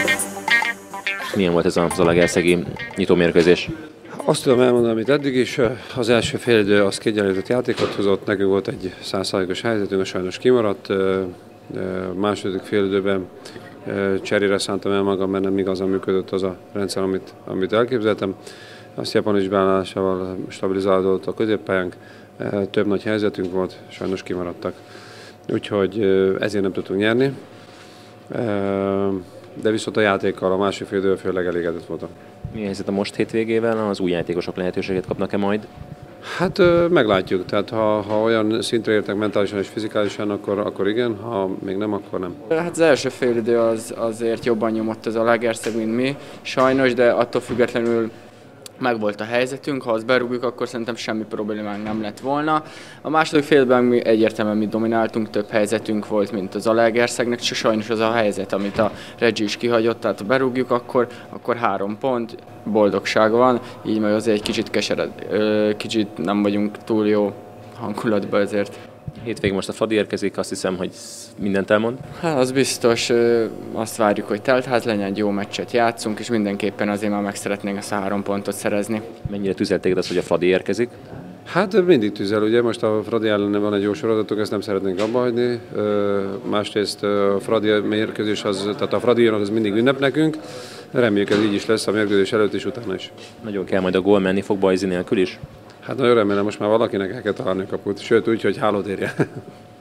Milyen volt ez a zalaegerszegi nyitómérkőzés? Azt tudom elmondani, amit eddig is. Az első félidő az kiegyenlített játékot hozott, nekünk volt egy 100%-os helyzetünk, sajnos kimaradt. Második félidőben cserére szántam el magam, mert nem igazán működött az a rendszer, amit elképzeltem. Azt Japanics beállásával stabilizálódott a középpályánk, több nagy helyzetünk volt, sajnos kimaradtak. Úgyhogy ezért nem tudtunk nyerni. De viszont a játékkal a másik félidővel főleg elégedett voltam. Mi a helyzet a most hétvégével? Az új játékosok lehetőséget kapnak-e majd? Hát meglátjuk, tehát ha olyan szintre értek mentálisan és fizikálisan, akkor igen, ha még nem, akkor nem. Hát az első félidő azért jobban nyomott az Zalaegerszeg, mint mi, sajnos, de attól függetlenül megvolt a helyzetünk, ha azt berúgjuk, akkor szerintem semmi problémánk nem lett volna. A második félben mi egyértelműen mi domináltunk, több helyzetünk volt, mint az Zalaegerszegnek, csak sajnos az a helyzet, amit a Regi is kihagyott, tehát ha berúgjuk, akkor 3 pont, boldogság van, így meg azért egy kicsit kicsit nem vagyunk túl jó hangulatban ezért. Hétvégén most a Fradi érkezik, azt hiszem, hogy mindent elmond. Hát az biztos, azt várjuk, hogy teltház legyen, egy jó meccset játszunk, és mindenképpen azért már meg szeretnénk ezt a 3 pontot szerezni. Mennyire tüzelt téged az, hogy a Fradi érkezik? Hát mindig tüzel, ugye most a Fradi ellen van egy jó sorozatunk, ezt nem szeretnénk abba hagyni. Másrészt a Fradi mérkőzés, tehát a Fradi az mindig ünnep nekünk. Reméljük, ez így is lesz a mérkőzés előtt és utána is. Nagyon kell majd a gól menni, fog Bajzi nélkül is? Hát nagyon remélem, most már valakinek el kell találni a kaput, sőt úgy, hogy hálót érje.